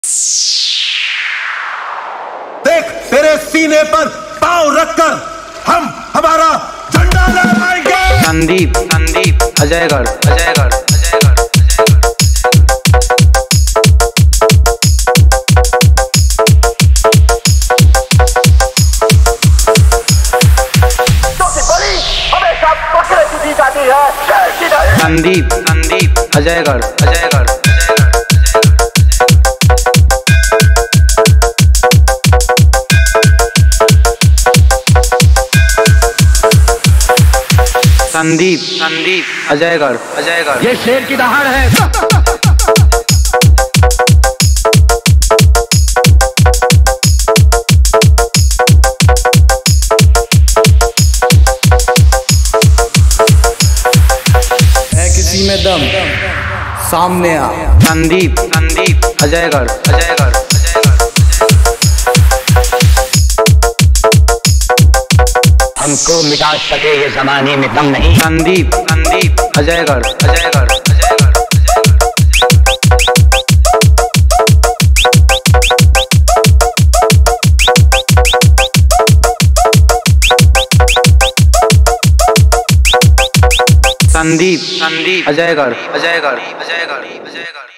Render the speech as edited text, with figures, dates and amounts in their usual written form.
देख, तेरे सीने पर पांव रखकर हम हमारा झंडा लहराएंगे। संदीप संदीप अजयगढ़ अजयगढ़ अजयगढ़ संदीप संदीप अजयगढ़ अजयगढ़ संदीप संदीप अजयगढ़ अजयगढ़। ये शेर की दहाड़ है। किसी में दम सामने आ। संदीप संदीप अजयगढ़ अजयगढ़ अजयगढ़। हमको मिटा सके ये जमाने में दम नहीं। संदीप संदीप अजयगढ़ अजयगढ़ अजयगढ़। संदीप संदीप अजयगढ़ अजयगढ़ अजयगढ़ अजयगढ़।